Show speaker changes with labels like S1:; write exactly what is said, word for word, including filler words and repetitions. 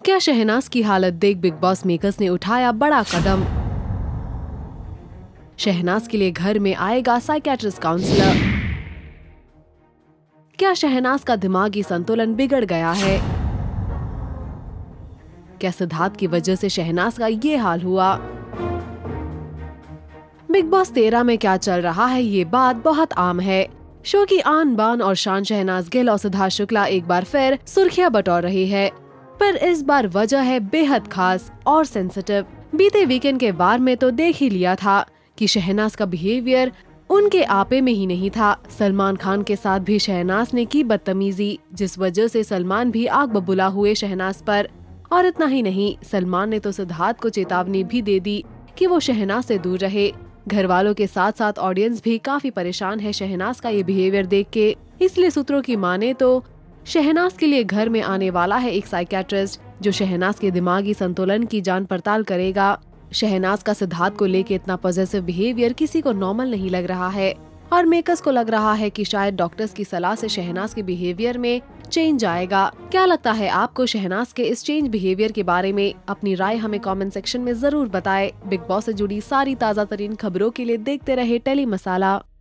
S1: क्या शहनाज की हालत देख बिग बॉस मेकर्स ने उठाया बड़ा कदम? शहनाज के लिए घर में आएगा साइकियाट्रिस्ट काउंसलर। क्या शहनाज का दिमागी संतुलन बिगड़ गया है? क्या सिद्धार्थ की वजह से शहनाज का ये हाल हुआ? बिग बॉस तेरह में क्या चल रहा है, ये बात बहुत आम है। शो की आन बान और शान शहनाज गिल और सिद्धार्थ शुक्ला एक बार फिर सुर्खियां बटोर रही है, पर इस बार वजह है बेहद खास और सेंसिटिव। बीते वीकेंड के वार में तो देख ही लिया था कि शहनाज का बिहेवियर उनके आपे में ही नहीं था। सलमान खान के साथ भी शहनाज ने की बदतमीजी, जिस वजह से सलमान भी आग बबूला हुए शहनाज पर। और इतना ही नहीं, सलमान ने तो सिद्धार्थ को चेतावनी भी दे दी कि वो शहनाज से दूर रहे। घर वालों के साथ साथ ऑडियंस भी काफी परेशान है शहनाज का ये बिहेवियर देख के। इसलिए सूत्रों की माने तो शहनाज के लिए घर में आने वाला है एक साइकियाट्रिस्ट, जो शहनाज के दिमागी संतुलन की जान पड़ताल करेगा। शहनाज का सिद्धार्थ को लेके इतना पॉजिटिव बिहेवियर किसी को नॉर्मल नहीं लग रहा है, और मेकर्स को लग रहा है कि शायद डॉक्टर्स की सलाह से शहनाज के बिहेवियर में चेंज आएगा। क्या लगता है आपको शहनाज के इस चेंज बिहेवियर के बारे में? अपनी राय हमें कमेंट सेक्शन में जरूर बताएं। बिग बॉस से जुड़ी सारी ताज़ा तरीन खबरों के लिए देखते रहे टेली मसाला।